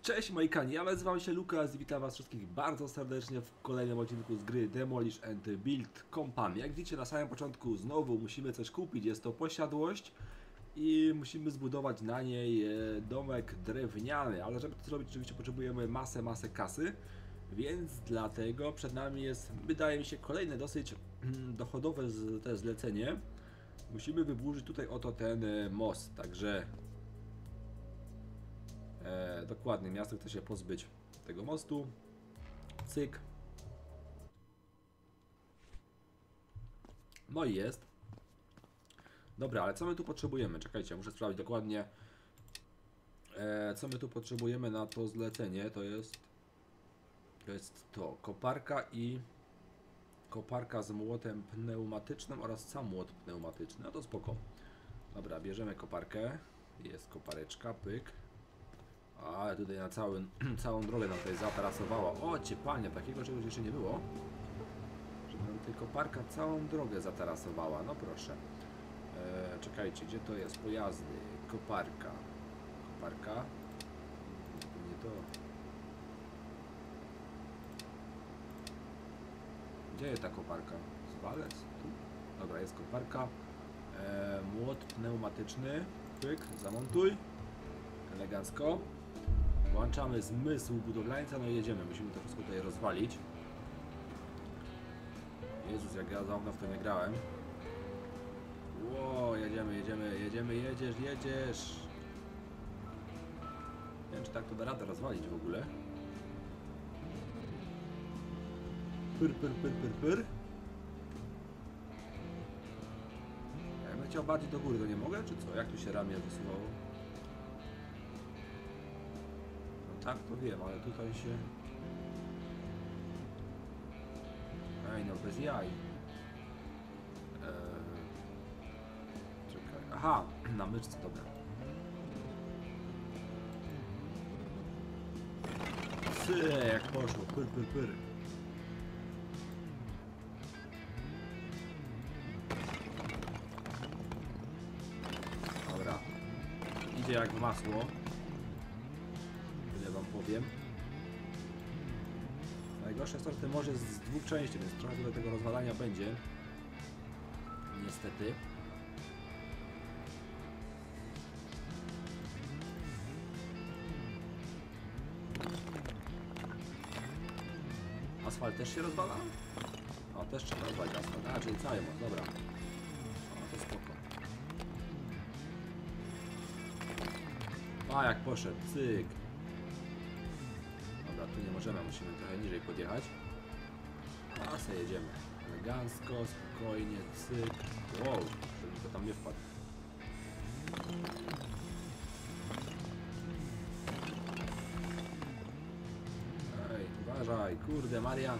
Cześć moi kani, ja nazywam się Lukas i witam was wszystkich bardzo serdecznie w kolejnym odcinku z gry Demolish & Build Company. Jak widzicie, na samym początku znowu musimy coś kupić, jest to posiadłość i musimy zbudować na niej domek drewniany, ale żeby to zrobić oczywiście potrzebujemy masę kasy, więc dlatego przed nami jest, wydaje mi się, kolejne dosyć dochodowe te zlecenie. Musimy wyburzyć tutaj oto ten most, także dokładnie, miasto chce się pozbyć tego mostu. Cyk. No i jest. Dobra, ale co my tu potrzebujemy? Czekajcie, muszę sprawdzić dokładnie. Co my tu potrzebujemy na to zlecenie? To jest koparka z młotem pneumatycznym oraz sam młot pneumatyczny. No to spoko. Dobra, bierzemy koparkę. Jest kopareczka, pyk. Ale tutaj na całą drogę nam tutaj zatarasowała. O cię panie, takiego czegoś jeszcze nie było. Żeby nam tutaj koparka całą drogę zatarasowała. No proszę. Czekajcie, gdzie to jest? Pojazdy, koparka. Koparka. Nie to. Gdzie jest ta koparka? Zwalec? Tu? Dobra, jest koparka. Młot pneumatyczny. Pyk, zamontuj. Elegancko. Włączamy zmysł budowlańca, no i jedziemy. Musimy to wszystko tutaj rozwalić. Jezus, jak ja dawno w to nie grałem. Ło, jedziemy, jedziesz. Nie wiem, czy tak to da radę rozwalić w ogóle. Pyr. Ja bym chciał bardziej do góry, to nie mogę, czy co? Jak tu się ramię wysuwało? Tak, to wiem, ale tutaj się... Ej, no bez jaj. Czekaj. Aha, na myszce, dobra. Jak poszło, pyr. Dobra. Idzie jak w masło. Wam powiem. Najgorsze jest to, że ten morze jest z dwóch części, więc trochę tutaj tego rozwalania będzie. Niestety. Asfalt też się rozwala? O, też trzeba rozwalić asfalt. A, czyli cały most, dobra. O, to spoko. A, jak poszedł, cyk. Tu nie możemy, musimy trochę niżej podjechać. A se jedziemy. Elegancko, spokojnie, cyk. Wow, żeby to tam nie wpadł. Ej, uważaj, kurde, Marian.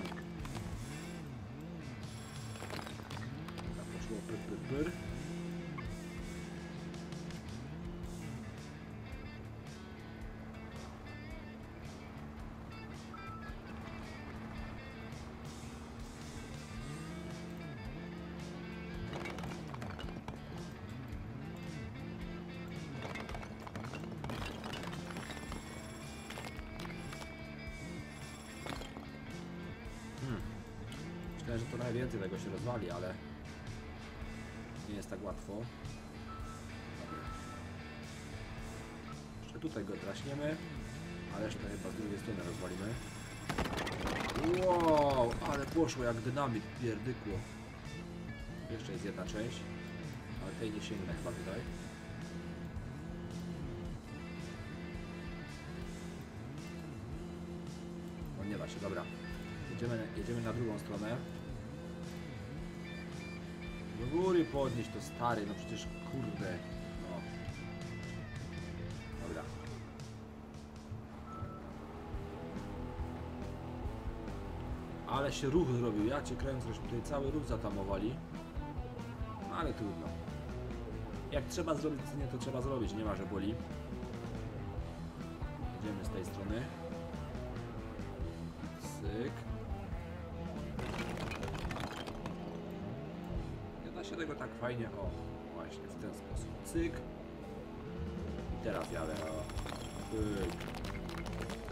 Tak poszło, pyr. Myślałem, że trochę więcej tego się rozwali, ale nie jest tak łatwo. Dobra. Jeszcze tutaj go draśniemy, a resztę chyba z drugiej strony rozwalimy. Wow, ale poszło jak dynamit, pierdykło. Jeszcze jest jedna część, ale tej nie sięgnę chyba tutaj. No nie da się, dobra. Jedziemy na drugą stronę. Do góry podnieść to stary, no przecież kurde. No. Dobra. Ale się ruch zrobił, ja cię kręcę, żeśmy tutaj cały ruch zatamowali. No ale trudno. Jak trzeba zrobić, nie, to trzeba zrobić, nie ma, że boli. Idziemy z tej strony. Cyk. Nie da się tego tak fajnie, o, właśnie w ten sposób. Cyk. I teraz jadę, o. Pyk.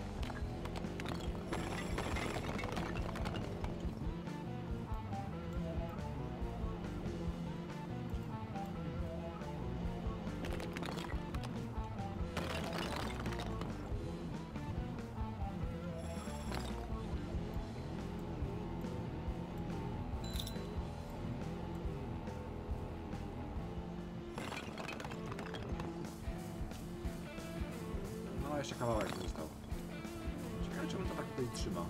No jeszcze kawałek został. Ciekawe czemu to tak tutaj trzyma.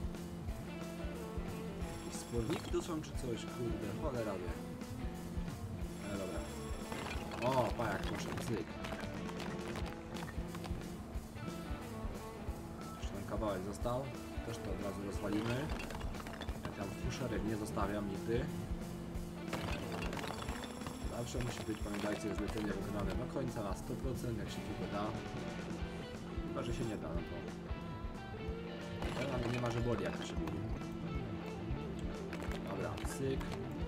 Jakieś sporniki tu są czy coś? Kurde, cholera wie. No dobra. O, pa jak poszedł, cyk. Jeszcze ten kawałek został. Też to od razu rozwalimy. Ja tam fuszerek nie zostawiam nigdy. Zawsze musi być, pamiętajcie, zlecenie wykonane do końca na 100%, jak się tylko da. Chyba, że się nie da, no to... Ale nie ma, że boli, jak to się mówi. Dobra, cyk.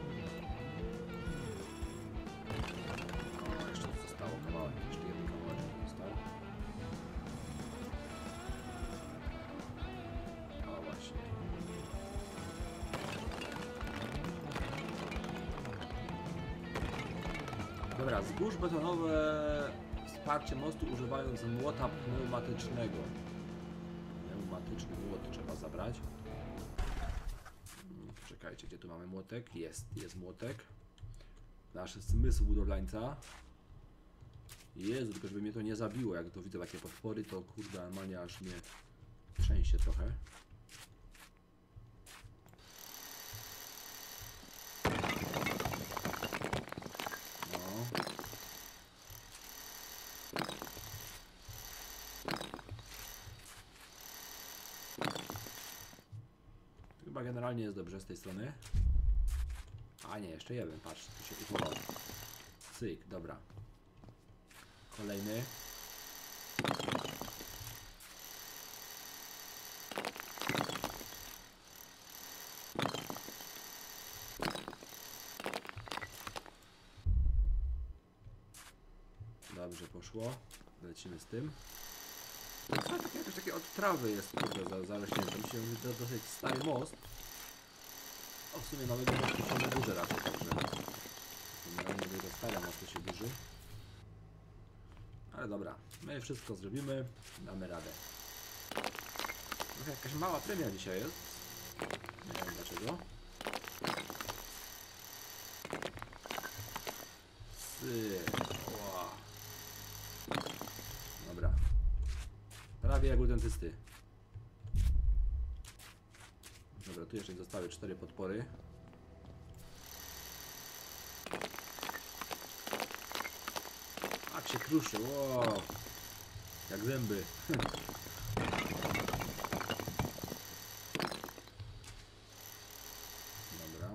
O, jeszcze zostało kawałek, jeszcze jeden kawałek został. O, właśnie. Dobra, zbóż betonowe wsparcie mostu używając młota pneumatycznego. Pneumatyczny młot trzeba zabrać. Czekajcie, gdzie tu mamy młotek? Jest młotek. Nasz zmysł budowlańca. Jezu, tylko żeby mnie to nie zabiło. Jak to widzę takie potwory, to kurde, normalnie aż mnie trzęsie trochę. Chyba generalnie jest dobrze z tej strony. A nie, jeszcze jeden, patrz, tu się uchował. Cyk, dobra. Kolejny. Dobrze poszło. Lecimy z tym. Jakoś takie od trawy jest, kurde, zarośnięte. Myślę, że to dosyć stary most. O, w sumie nowego mostu się nie burzy raczej, także... Generalnie tego stara mostu się burzy. Ale dobra, my wszystko zrobimy, damy radę. Trochę jakaś mała premia dzisiaj jest. Nie wiem dlaczego. Wow. Dobra. Prawie jak u dentysty. Dobra, tu jeszcze zostały 4 podpory. Tak się kruszy, wow. Jak zęby. Dobra.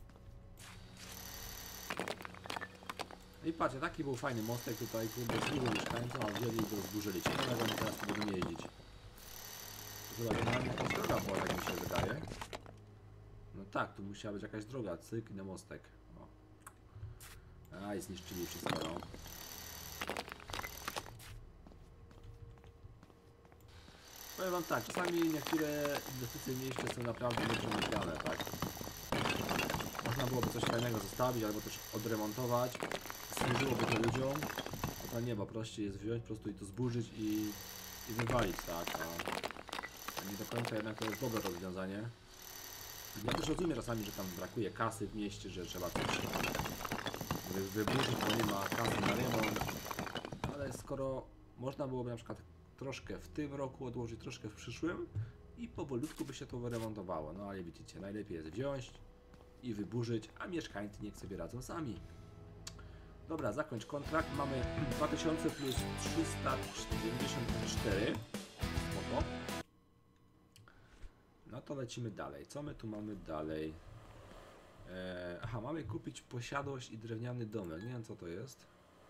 I patrzcie, taki był fajny mostek tutaj, kurde, służył mieszkańcom, a wzięli i go zburzyli. Ciekawe, jak oni teraz tu będą jeździć. To chyba generalnie jakaś droga była, tak mi się wydaje. No tak, tu musiała być jakaś droga, cyk na mostek. O. Aj, zniszczyli wszystko, no. Powiem wam tak, czasami niektóre inwestycje w mieście są naprawdę nieprzemyślane, tak? Można byłoby coś fajnego zostawić, albo też odremontować. Służyłoby to ludziom. To nie, bo prościej jest wziąć po prostu i to zburzyć i wywalić, tak? A nie do końca jednak to jest dobre rozwiązanie. Ja też rozumiem czasami, że tam brakuje kasy w mieście, że trzeba coś wyburzyć, bo nie ma kasy na remont. Ale skoro można byłoby na przykład troszkę w tym roku odłożyć, troszkę w przyszłym i powolutku by się to wyremontowało. No ale widzicie, najlepiej jest wziąć i wyburzyć, a mieszkańcy niech sobie radzą sami. Dobra, zakończ kontrakt. Mamy 2000 plus 394. Spoko. No to lecimy dalej. Co my tu mamy dalej? Aha, mamy kupić posiadłość i drewniany domek. Nie wiem co to jest.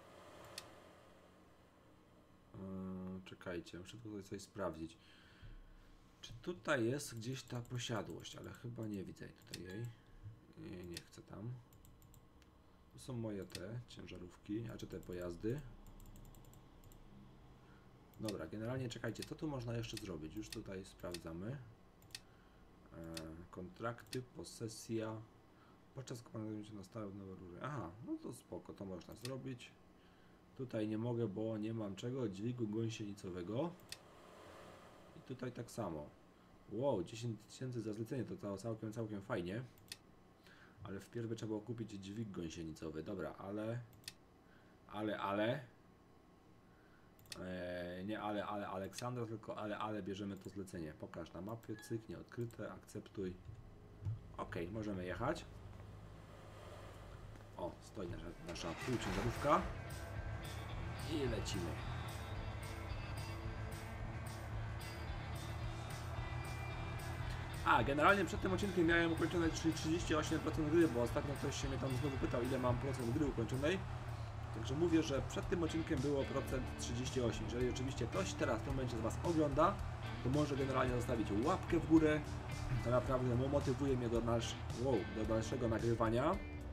Czekajcie, muszę tutaj coś sprawdzić. Czy tutaj jest gdzieś ta posiadłość? Ale chyba nie widzę tutaj jej. Nie chcę tam. To są moje te ciężarówki, a czy te pojazdy. Dobra, generalnie czekajcie, co tu można jeszcze zrobić? Już tutaj sprawdzamy. Kontrakty, posesja. Podczas komandowania na stałe nowe róże. Aha, no to spoko, to można zrobić. Tutaj nie mogę, bo nie mam czego. Dźwigu gąsienicowego. I tutaj tak samo. Wow, 10 000 za zlecenie, to całkiem fajnie. Ale wpierw by trzeba było kupić dźwig gąsienicowy. Dobra, ale... Nie ale Aleksandra, tylko ale bierzemy to zlecenie. Pokaż na mapie, cyk, nieodkryte, akceptuj. Ok, możemy jechać. O, stoi nasza półciężarówka. I lecimy. A, generalnie przed tym odcinkiem miałem ukończone 38% gry, bo ostatnio ktoś się mnie tam znowu pytał, ile mam procent gry ukończonej. Także mówię, że przed tym odcinkiem było procent 38. Jeżeli oczywiście ktoś teraz w tym momencie z Was ogląda, to może generalnie zostawić łapkę w górę. To naprawdę motywuje mnie do dalszego nagrywania.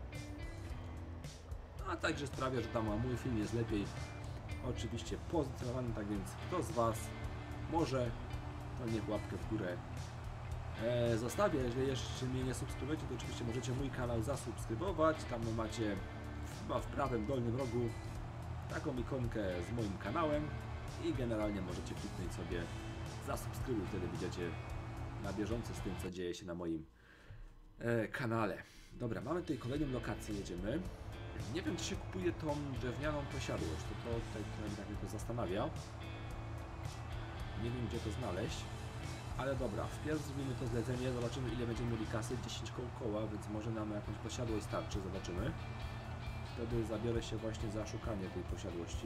A także sprawia, że tam mój film jest lepiej oczywiście pozycjonowany, tak więc kto z Was może, to niech łapkę w górę zostawię. Jeżeli jeszcze mnie nie subskrybujecie, to oczywiście możecie mój kanał zasubskrybować. Tam macie chyba w prawym dolnym rogu taką ikonkę z moim kanałem i generalnie możecie kliknąć sobie zasubskrybuj, wtedy będziecie na bieżąco z tym, co dzieje się na moim kanale. Dobra, mamy tutaj kolejną lokację, jedziemy. Nie wiem, czy się kupuje tą drewnianą posiadłość, to tutaj tak mnie to zastanawia. Nie wiem, gdzie to znaleźć, ale dobra, wpierw zrobimy to zlecenie, zobaczymy, ile będziemy mieli kasy, 10 koła, więc może nam jakąś posiadłość starczy, zobaczymy. Wtedy zabiorę się właśnie za szukanie tej posiadłości.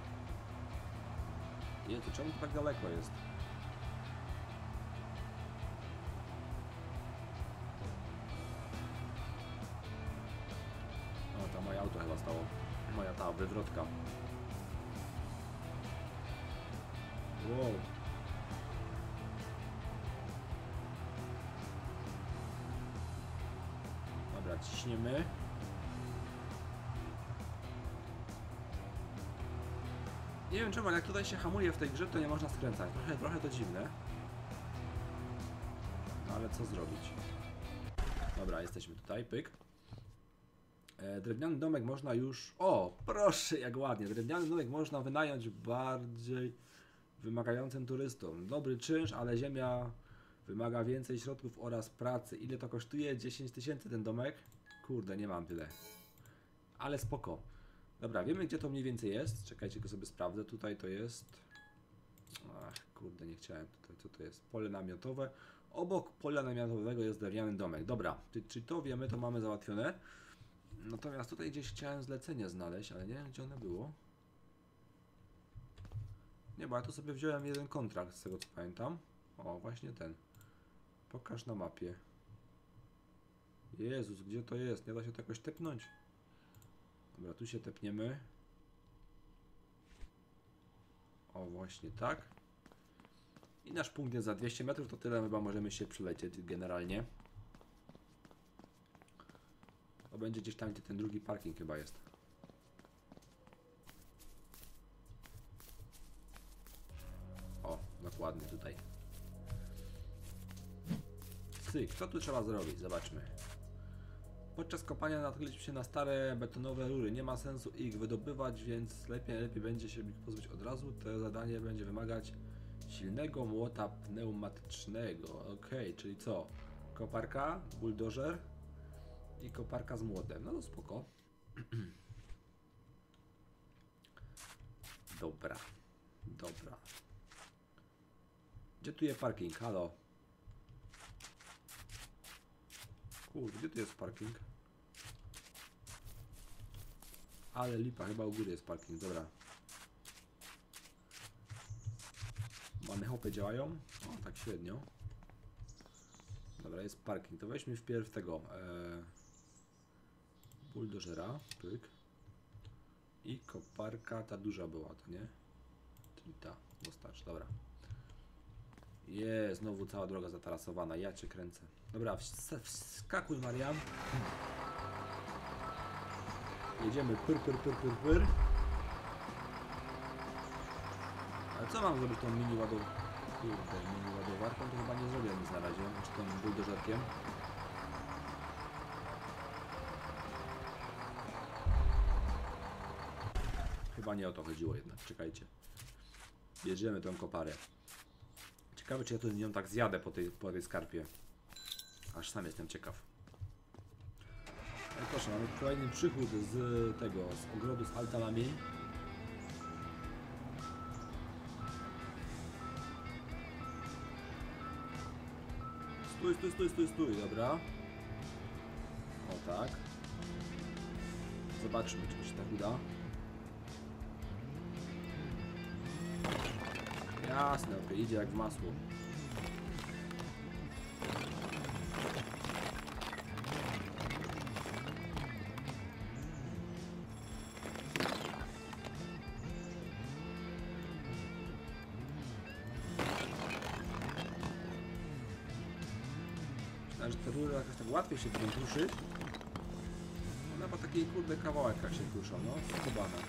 Nie, to czemu to tak daleko jest? O, tam moje auto chyba stało. Moja ta wywrotka. Wow. Dobra, ciśniemy. Nie wiem czemu, ale jak tutaj się hamuje w tej grze, to nie można skręcać. Trochę to dziwne. No ale co zrobić? Dobra, jesteśmy tutaj, pyk. Drewniany domek można już... O, proszę, jak ładnie. Drewniany domek można wynająć bardziej wymagającym turystom. Dobry czynsz, ale ziemia wymaga więcej środków oraz pracy. Ile to kosztuje? 10 000 ten domek? Kurde, nie mam tyle. Ale spoko. Dobra, wiemy, gdzie to mniej więcej jest. Czekajcie, go sobie sprawdzę. Tutaj to jest... Ach, kurde, nie chciałem tutaj. Co to jest? Pole namiotowe. Obok pola namiotowego jest drewniany domek. Dobra, czyli to wiemy, to mamy załatwione. Natomiast tutaj gdzieś chciałem zlecenie znaleźć, ale nie wiem, gdzie ono było. Nie, bo ja tu sobie wziąłem jeden kontrakt, z tego co pamiętam. O, właśnie ten. Pokaż na mapie. Jezus, gdzie to jest? Nie da się to jakoś tepnąć? Dobra, tu się tepniemy. O, właśnie tak. I nasz punkt jest za 200 metrów, to tyle chyba możemy się przylecieć generalnie. To będzie gdzieś tam, gdzie ten drugi parking chyba jest. O, dokładnie tutaj. Cyk, co tu trzeba zrobić? Zobaczmy. Podczas kopania natknęliśmy się na stare betonowe rury. Nie ma sensu ich wydobywać, więc lepiej będzie się ich pozbyć od razu. To zadanie będzie wymagać silnego młota pneumatycznego. Ok, czyli co? Koparka, buldożer i koparka z młotem. No to spoko. Dobra. Dobra. Gdzie tu jest parking? Halo? Kurde, gdzie tu jest parking? Ale lipa, chyba u góry jest parking, dobra. Mamy hopy działają? O, tak średnio. Dobra, jest parking. To weźmy wpierw tego buldożera, pyk. I koparka, ta duża była, to nie? Czyli ta, dostarcz, dobra. Jest, znowu cała droga zatarasowana, ja cię kręcę. Dobra, wskakuj, Marian. Jedziemy pyr. Ale co mam zrobić tą mini ładowarką? Kurde, mini ładowarką to chyba nie zrobię nic na razie, czy tą buldożerkiem. Chyba nie o to chodziło jednak, czekajcie. Bierzemy tą koparę. Ciekawe, czy ja tu nią tak zjadę po tej skarpie. Aż sam jestem ciekaw. No proszę, mamy kolejny przychód z tego, z ogrodu z altanami. Stój, dobra. O tak. Zobaczmy, czy się tak uda. Jasne, okej, idzie jak w masło. Myślałem, że te rury jakoś tak łatwiej się będą kruszyć. One po takiej kurde kawałekach się kruszą, no, skubane.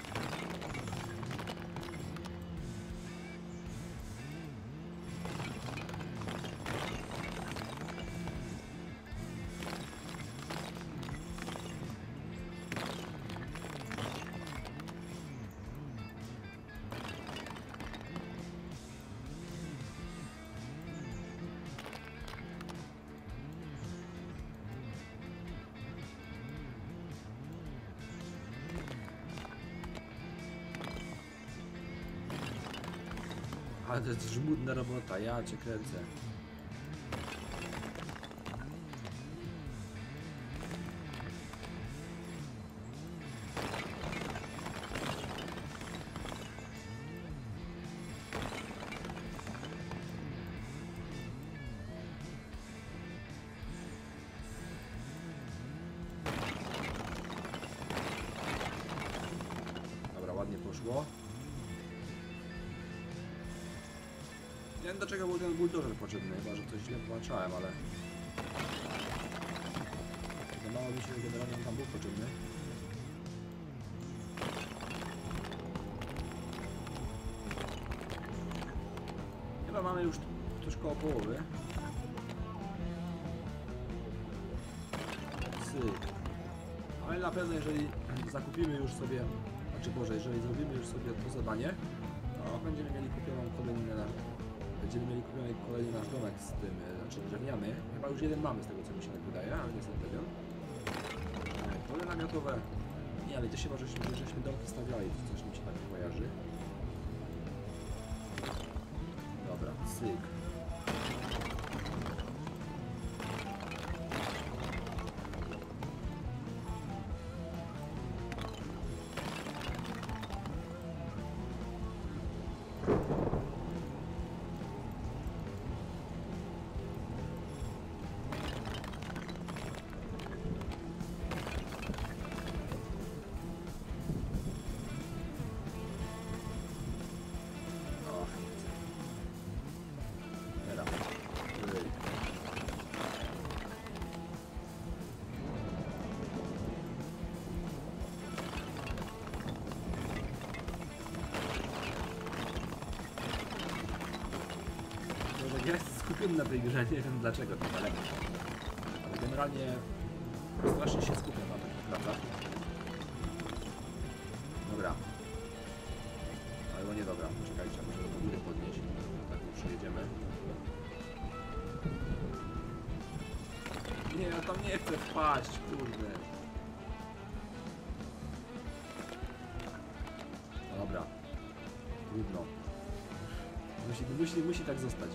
Ale to jest żmudna robota, ja cię kręcę. Dobra, ładnie poszło. Nie wiem, do czego był ten buldożer potrzebny, chyba że coś źle połączałem, ale... Wydawało mi się, że generalnie on tam był potrzebny. Chyba mamy już coś koło połowy. Syk. Ale na pewno jeżeli zakupimy już sobie, znaczy Boże, jeżeli zrobimy już sobie to zadanie, to będziemy mieli kupioną kolejny nasz domek z tym, znaczy drewniany. Chyba już jeden mamy z tego, co mi się tak wydaje, ale nie jestem pewien. Pole namiotowe. Nie, ale gdzieś chyba żeśmy domki stawiali, to coś mi się tak kojarzy. Dobra, syk. Ja jestem skupiony na tej grze, nie wiem dlaczego to daleko. Ale generalnie strasznie się skupiam na tych pracach. Dobra. Albo nie dobra, poczekajcie, może do góry podnieść. Tak już przejedziemy. Nie, ja tam nie chcę wpaść, kurde. Dobra. Trudno. Musi tak zostać.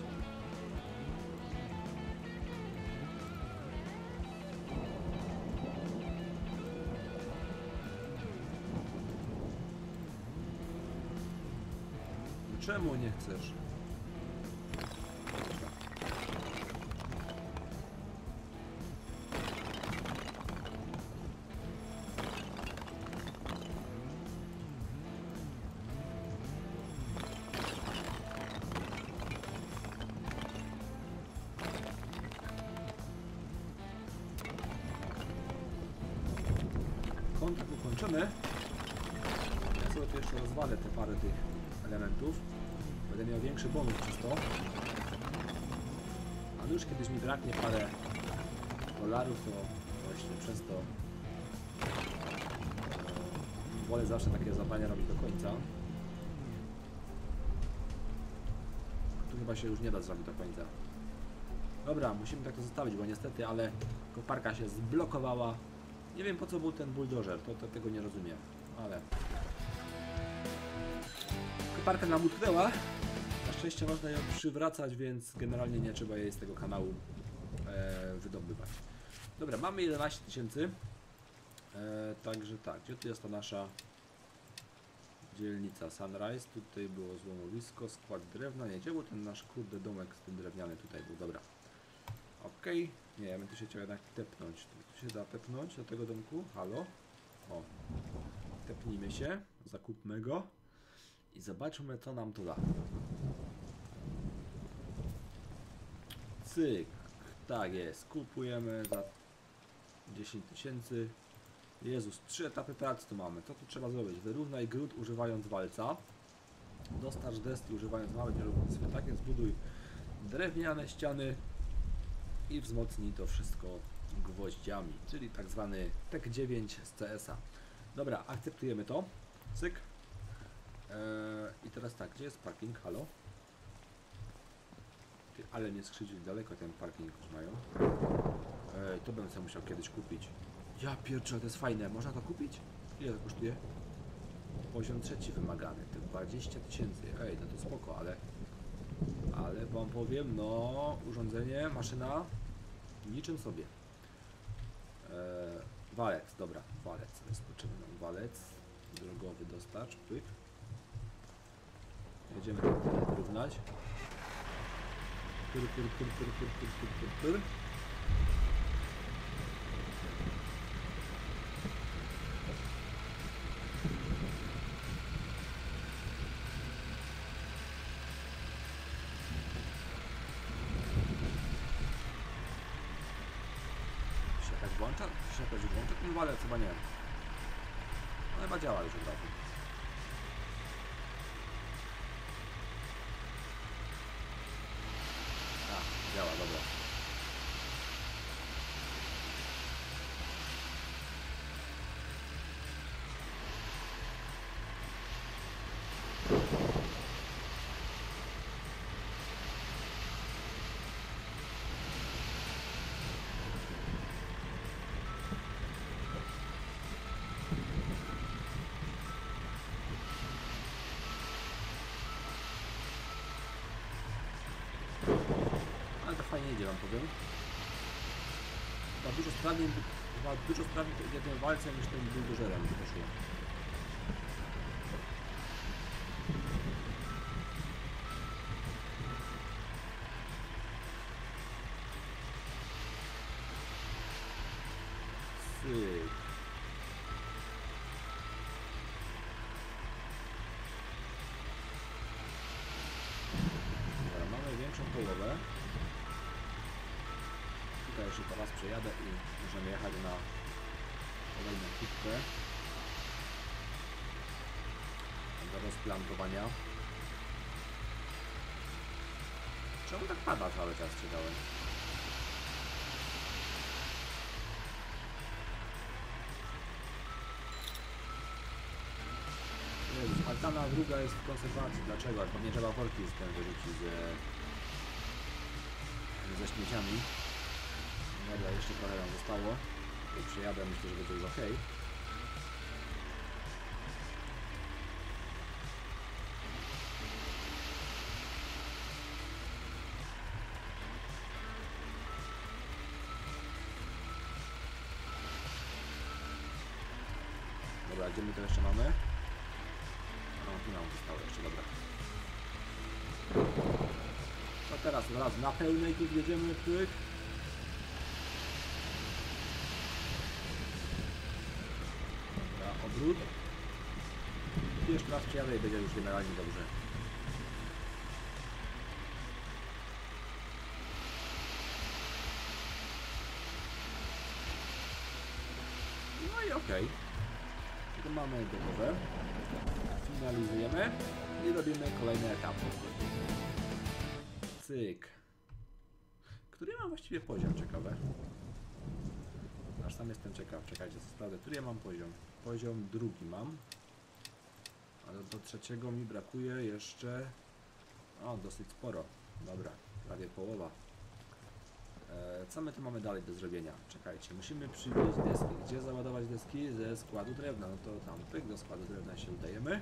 Czemu nie chcesz? Kontakt ukończony. Ja sobie tu jeszcze rozwalę te parę tych elementów. Będę miał większy bonus przez to. A już kiedyś mi braknie parę dolarów, to właśnie przez to wolę zawsze takie zadania robić do końca. Tu chyba się już nie da zrobić do końca. Dobra, musimy tak to zostawić, bo niestety, ale koparka się zblokowała. Nie wiem po co był ten buldożer, to tego nie rozumiem, ale... Koparka nam utknęła. Na szczęście można ją przywracać, więc generalnie nie trzeba jej z tego kanału wydobywać. Dobra, mamy 11 000. Także tak, gdzie tu jest ta nasza dzielnica Sunrise? Tutaj było złomowisko, skład drewna. Nie, gdzie był ten nasz kurde domek z tym drewniany? Tutaj był, dobra. Okej, nie, ja bym tu się chciał jednak tepnąć. Tu się da tepnąć do tego domku? Halo? O, tepnijmy się, zakupmy go i zobaczmy, co nam to da. Cyk, tak jest, kupujemy za 10 000. Jezus, 3 etapy pracy tu mamy. Co tu trzeba zrobić? Wyrównaj gród używając walca. Dostarcz deski używając małych nierównictw. Tak jest, zbuduj drewniane ściany i wzmocnij to wszystko gwoździami, czyli tak zwany TEK 9 z CS-a. Dobra, akceptujemy to. Cyk. I teraz tak, gdzie jest parking? Halo? Ty, ale mnie skrzydzi daleko ten parking już mają. To bym sobie musiał kiedyś kupić. Ja pierczę, to jest fajne. Można to kupić? Ile to kosztuje? Poziom 3 wymagany. To 20 000. Ej, no to spoko, ale wam powiem, no urządzenie, maszyna niczym sobie. Walec, dobra, walec. Jest potrzebny nam walec. Drogowy dostarcz, pyk. Jedziemy tam wyrównać. Pyr. Włącza? Czy się jakoś włącza ten walec? Chyba nie. No chyba działa już od razu. A, działa, dobra. Ale to fajnie idzie, wam powiem. Chyba dużo sprawniej to idzie tym walcem niż tym buldożerem poszło. Syk. Dobra, mamy większą połowę. Tutaj jeszcze po raz przejadę i możemy jechać na kolejną kitkę do rozplantowania. Czemu tak pada cały czas, czytałem? Jezus, altana druga jest w konserwacji. Dlaczego? Jak nie trzeba worki z tym wyrzucić ze śmieciami. Dobra, jeszcze trochę nam zostało. I przyjadę, myślę, że będzie już ok. Dobra, gdzie my to jeszcze mamy? No, tu nam zostało jeszcze, dobra. To teraz od razu na pełnej tu wjedziemy, pyk. Dobra, obrót. I jeszcze raz przyjadę i będzie już generalnie dobrze. No i okej. To mamy gotowe. Finalizujemy i robimy kolejny etap. Cyk. Który ja mam właściwie poziom? Ciekawe. Aż sam jestem ciekaw. Czekajcie, sprawdzę. Który ja mam poziom? Poziom drugi mam. Ale do trzeciego mi brakuje jeszcze... O, dosyć sporo. Dobra, prawie połowa. Co my tu mamy dalej do zrobienia? Czekajcie, musimy przywieźć deski. Gdzie załadować deski? Ze składu drewna. No to tam pyk, do składu drewna się udajemy.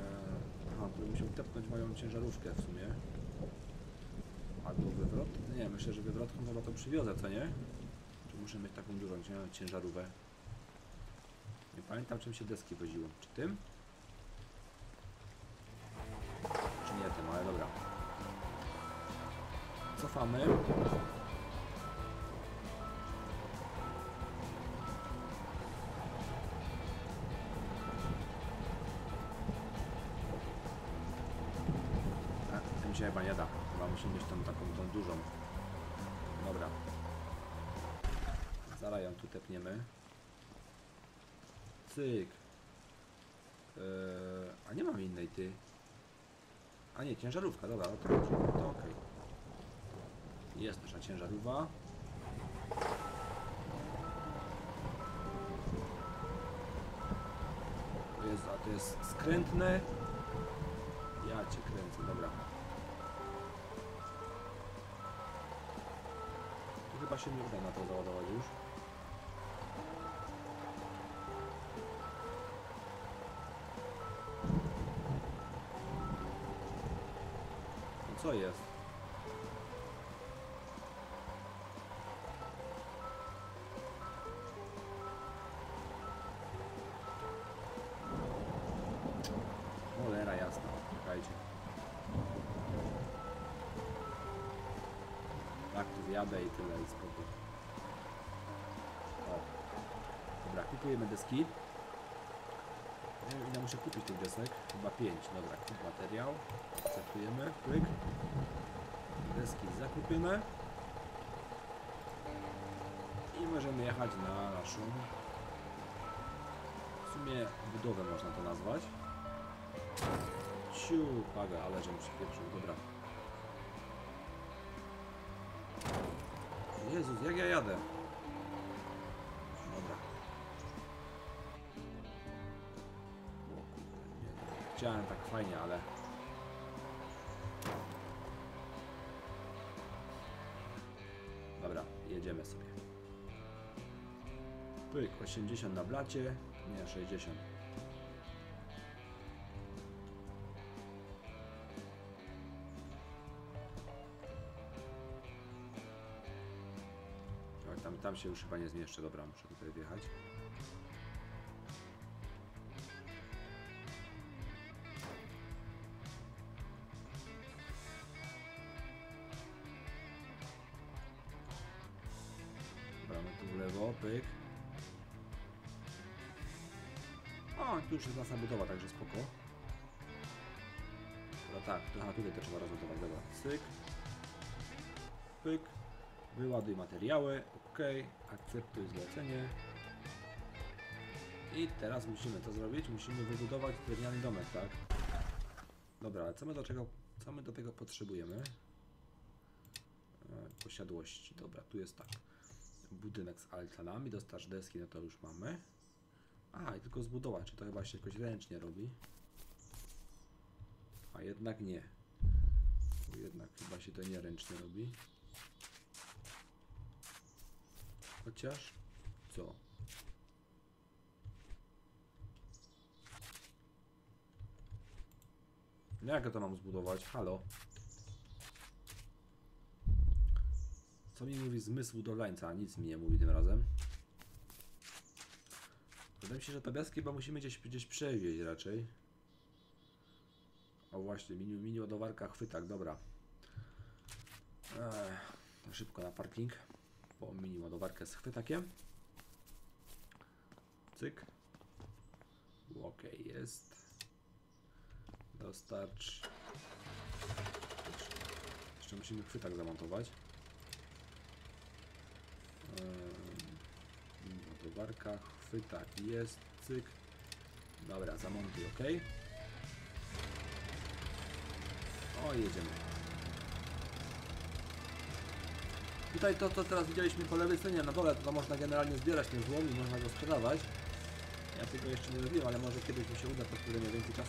Aha, tu musiał tepnąć moją ciężarówkę w sumie. Albo wywrot? Nie, myślę, że wywrotką chyba to przywiozę, co nie? Czy muszę mieć taką dużą ciężarówkę? Nie pamiętam, czym się deski woziło. Czy tym? Czy nie tym, ale dobra. Cofamy. Tym się chyba nie da. Chyba musimy mieć tą taką tą dużą. Dobra. Zaraz ją tu tepniemy. Cyk. A nie mam innej ty. A nie, ciężarówka, dobra, no to okej. Jest nasza ciężarówka. To jest skrętne. Ja cię kręcę, dobra. Tu chyba się nie uda na to załadować już. No co jest? Cholera jasna, czekajcie. Tak, tu zjadę i tyle i spoko. O. Dobra, kupujemy deski. Nie wiem, ile muszę kupić tych desek. Chyba 5. Dobra, kup materiał. Akceptujemy. Klik. Deski zakupione. I możemy jechać na naszą, w sumie budowę można to nazwać. Ciu, paga, ale żem przypieprzył, dobra. Jezus, jak ja jadę? Dobra. O kurde, nie. Chciałem tak fajnie, ale... Dobra, jedziemy sobie. Pyk, 80 na blacie, nie 60. Tam się już chyba nie zmieszczę, dobra, muszę tutaj wjechać. Dobra, no tu w lewo, pyk. O, tu już jest nasza budowa, także spoko. Dobra, tak, tutaj też trzeba rozładować, dobra, cyk. Pyk. Wyładuj materiały, ok, akceptuj zlecenie. I teraz musimy to zrobić, musimy wybudować drewniany domek, tak? Dobra, ale co my do tego potrzebujemy? Posiadłości, dobra, tu jest tak. Budynek z altanami, dostarcz deski, no to już mamy. A, i tylko zbudować, czy to chyba się jakoś ręcznie robi? A jednak nie. Bo jednak chyba się to nie ręcznie robi. Chociaż co? No jak ja to mam zbudować? Halo? Co mi mówi zmysł budowlańca? Nic mi nie mówi tym razem. Wydaje mi się, że te deski chyba musimy gdzieś przewieźć raczej. O właśnie, mini ładowarka, chwytak, dobra. To szybko na parking. Po mini ładowarkę z chwytakiem. Cyk. Ok, jest. Dostarcz. Jeszcze musimy chwytak zamontować. Mini ładowarka, chwytak jest. Cyk. Dobra, zamontuj, ok. O, jedziemy. Tutaj to teraz widzieliśmy po lewej stronie na dole, to można generalnie zbierać ten złom i można go sprzedawać. Ja tego jeszcze nie robiłem, ale może kiedyś mi się uda, po którym więcej czasu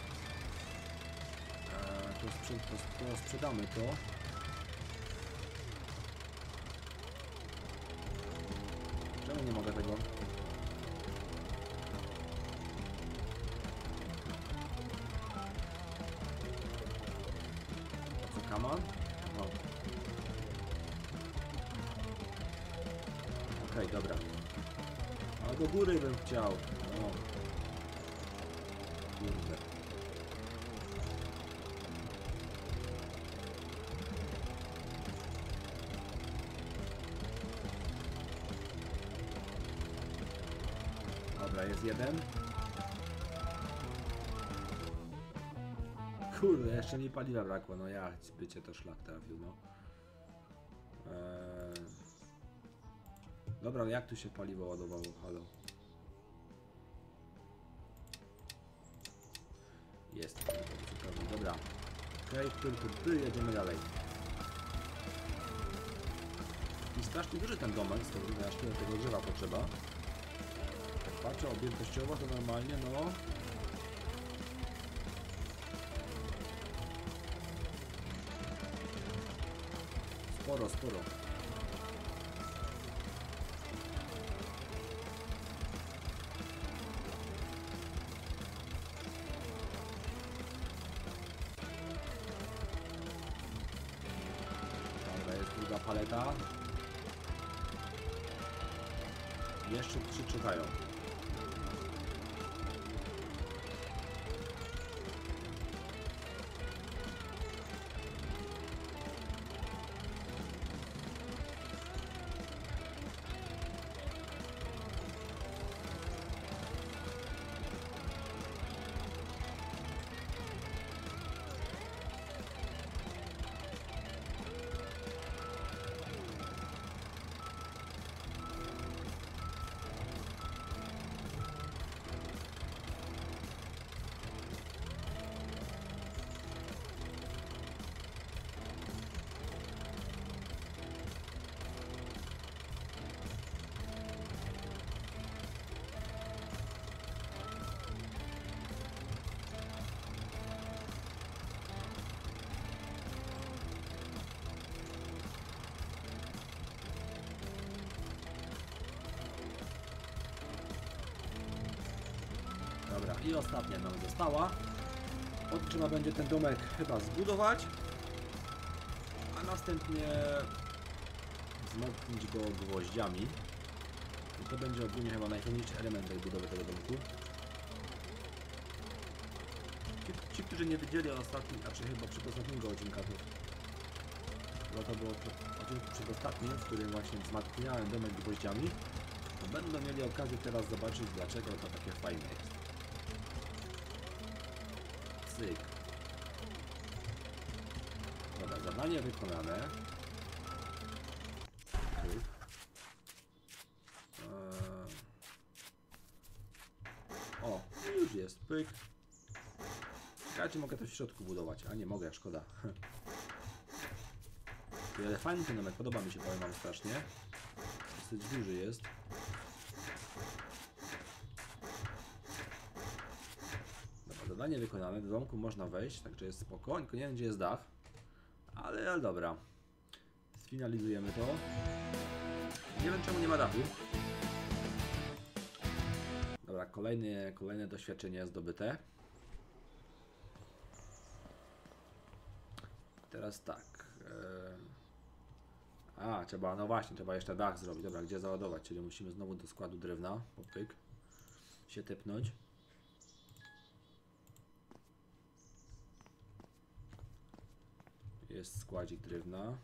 to sprzedamy to. Czemu nie mogę tego? Co, kaman? No. Okej, dobra. A do góry bym chciał. O. Kurde. Dobra, jest jeden. Kurde, jeszcze mi paliwa brakło, no ja bycie to szlak trafił, no. Dobra, ale jak tu się paliwo ładowało? Halo. Jest. Dobra. Okej, jedziemy dalej. I strasznie duży ten domek, z tego aż tyle tego drzewa potrzeba. Jak patrzę objętościowo, to normalnie, no. Sporo. Dobra, jest druga paleta. Jeszcze 3 czekają. Dobra, i ostatnia nam została. Trzeba będzie ten domek chyba zbudować, a następnie wzmocnić go gwoździami. I to będzie ogólnie chyba najfajniejszy element tej budowy tego domku. Ci, którzy nie widzieli ostatnim, znaczy chyba przedostatniego odcinka, to było odcinku przedostatnim, w którym właśnie wzmacniałem domek gwoździami, to będą mieli okazję teraz zobaczyć, dlaczego to takie fajne jest. Cyk. Dobra, zadanie wykonane. Pyk. O, już jest. Pyk. Czekajcie, mogę to w środku budować. A nie mogę, szkoda. Ale fajny ten domek, podoba mi się, powiem wam strasznie. Dosyć duży jest. Zadanie wykonane, do domku można wejść, także jest spoko, tylko nie wiem gdzie jest dach, ale dobra, sfinalizujemy to. Nie wiem czemu nie ma dachu. Dobra, kolejne doświadczenie zdobyte. Teraz tak, trzeba, no właśnie, trzeba jeszcze dach zrobić. Dobra, gdzie załadować, czyli musimy znowu do składu drewna, popyk, się tepnąć. Jest składzik drewna.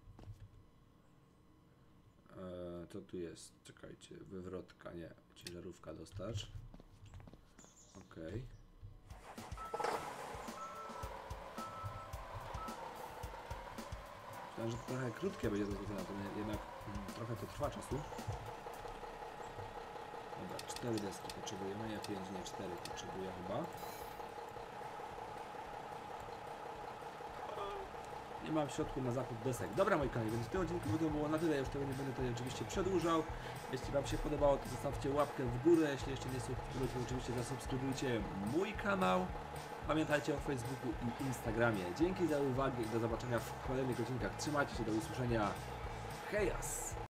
Co tu jest? Czekajcie, wywrotka, nie, ciężarówka dostarcz. Ok. Myślałem, że to trochę krótkie będzie to jednak trochę to trwa czasu. Dobra, 4 deski potrzebujemy, ja 5, nie 4 potrzebuję chyba. Nie mam w środku na zakup desek. Dobra, moi kochani, więc w tym odcinku to było na tyle. Już tego nie będę tutaj oczywiście przedłużał. Jeśli wam się podobało, to zostawcie łapkę w górę. Jeśli jeszcze nie subskrybujecie, to oczywiście zasubskrybujcie mój kanał. Pamiętajcie o Facebooku i Instagramie. Dzięki za uwagę i do zobaczenia w kolejnych odcinkach. Trzymajcie się, do usłyszenia. Hejas!